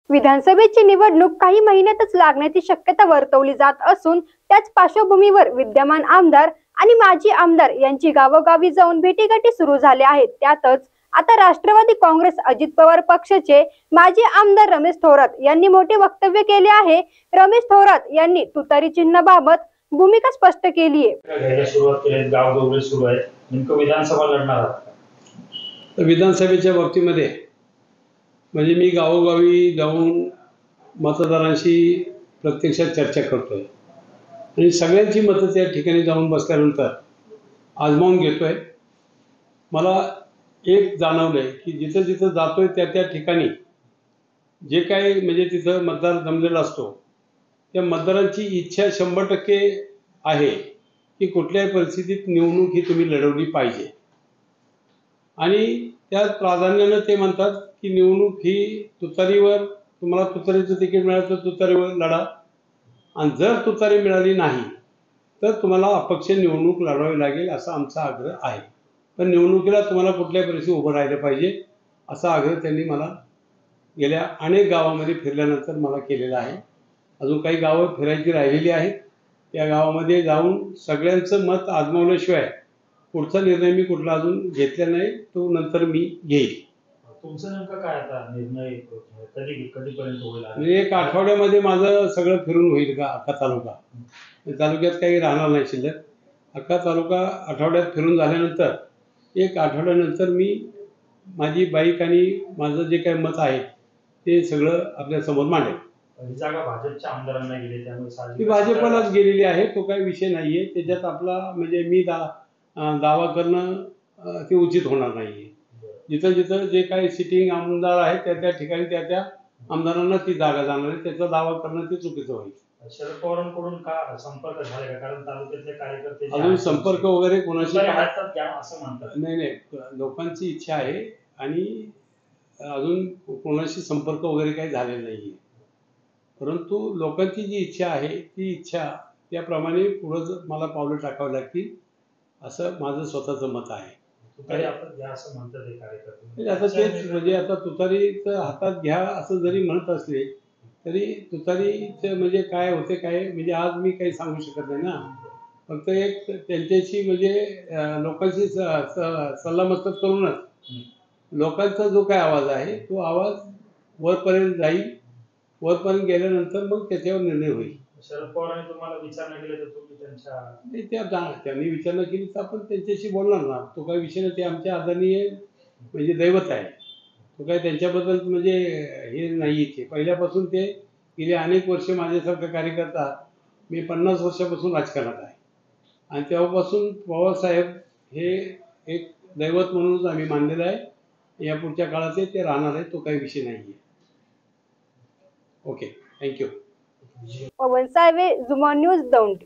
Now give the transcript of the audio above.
विधानसभेची निवडणूक काही महिन्यातच लागण्याची शक्यता वर्तवली जात असून त्याच पार्श्वभूमीवर विद्यमान आमदार आणि माजी आमदार यांची गावोगावी जाऊन भेटीगाठी सुरू झाल्या आहेत। त्यातच आता राष्ट्रवादी काँग्रेस अजित पवार पक्षाचे माजी आमदार रमेश थोरात यांनी मोठे वक्तव्य केले आहे। रमेश थोरात यांनी तुतारी चिन्हाबाबत भूमिका स्पष्ट केली आहे। सुरुवात केली, गाव दौरे सुरू आहे, नेमकं विधानसभा लढणार आहात। विधानसभेच्या बाबतीमध्ये म्हणजे मी गावोगावी जाऊन मतदारांशी प्रत्यक्षात चर्चा करतोय आणि सगळ्यांची मतं त्या ठिकाणी जाऊन बसल्यानंतर आजमावून घेतोय। मला एक जाणवलंय की जिथं जिथं जातोय त्या ठिकाणी जे काही म्हणजे तिथं मतदार जमलेला असतो त्या मतदारांची इच्छा 100% आहे की कुठल्याही परिस्थितीत निवडणूक ही तुम्ही लढवली पाहिजे आणि त्या प्राधान्याने ते म्हणतात की निवडणूक ही तुतारीवर, तुम्हाला तुतारीचं तिकीट मिळालं तर तुतारीवर लढा आणि जर तुतारी मिळाली नाही तर तुम्हाला अपक्ष निवडणूक लढवावी लागेल असा आमचा आग्रह आहे। पण निवडणुकीला तुम्हाला कुठल्या परिस्थितीत उभं राहिलं पाहिजे असा आग्रह त्यांनी मला गेल्या अनेक गावामध्ये फिरल्यानंतर मला केलेला आहे। अजून काही गावं फिरायची राहिलेली आहेत, त्या गावामध्ये जाऊन सगळ्यांचं मत आजमावल्याशिवाय पुढचा निर्णय मी कुठला अजून घेतला नाही, तो नंतर मी घेईल। तुमचं नेमकं काय आता निर्णय कधीपर्यंत होईल? म्हणजे एक आठवड्यामध्ये माझं सगळं फिरून होईल का अख्खा तालुका, तालुक्यात काही राहणार नाही शिल्लक। अख्खा तालुका आठवड्यात फिरून झाल्यानंतर एक आठवड्यानंतर मी माझी बाईक आणि माझं जे काही मत आहे ते सगळं आपल्या समोर मांडेल। ही जागा भाजपच्या आमदारांना गेली, त्यामुळे ती भाजपलाच गेलेली आहे, तो काही विषय नाहीये त्याच्यात। आपला म्हणजे मी दावा करणं ते उचित होणार नाहीये। जिथं जिथं जे काही सिटिंग आमदार आहेत त्या ठिकाणी त्या आमदारांना ती जागा जाणार आहे, त्याचा दावा करणं ते चुकीचं होईल। शरद पवारांकडून का संपर्क झाला का? कारण तालुक्यातले कार्यकर्ते अजून संपर्क वगैरे कोणाशी असं म्हणतात। नाही, लोकांची इच्छा आहे आणि अजून कोणाशी संपर्क वगैरे काही झालेला नाहीये, परंतु लोकांची जी इच्छा आहे ती इच्छा त्याप्रमाणे पुढे मला पावलं टाकावी लागतील असं माझं स्वतःचं मत आहे। असं म्हणतात हे कार्यकर्ते। आता तेच म्हणजे आता तुतारीचं हातात घ्या असं जरी म्हणत असले तरी तुतारीचं म्हणजे काय होते काय म्हणजे आज मी काही सांगू शकत नाही ना। फक्त एक त्यांच्याशी म्हणजे लोकांशी सल्लामसलत करूनच लोकांचा जो काय आवाज आहे तो आवाज वरपर्यंत जाईल, वरपर्यंत गेल्यानंतर मग त्याच्यावर निर्णय होईल। शरद पवारांनी तुम्हाला विचारणा केली तर तुम्ही त्यांनी विचारणा केली तर आपण त्यांच्याशी बोलणार ना, तो काही विषय नाही। ते आमच्या आदरणीय म्हणजे दैवत आहे, तो काही त्यांच्याबद्दल म्हणजे हे नाही आहे। पहिल्यापासून ते गेले अनेक वर्ष माझ्यासारखा कार्यकर्ता मी 50 वर्षापासून राजकारणात आहे आणि तेव्हापासून पवारसाहेब हे एक दैवत म्हणूनच आम्ही मानलेलं आहे। या पुढच्या काळात ते राहणार आहे, तो काही विषय नाही आहे। Okay, thank you. Pawan Salve, Jhuma news, Daund.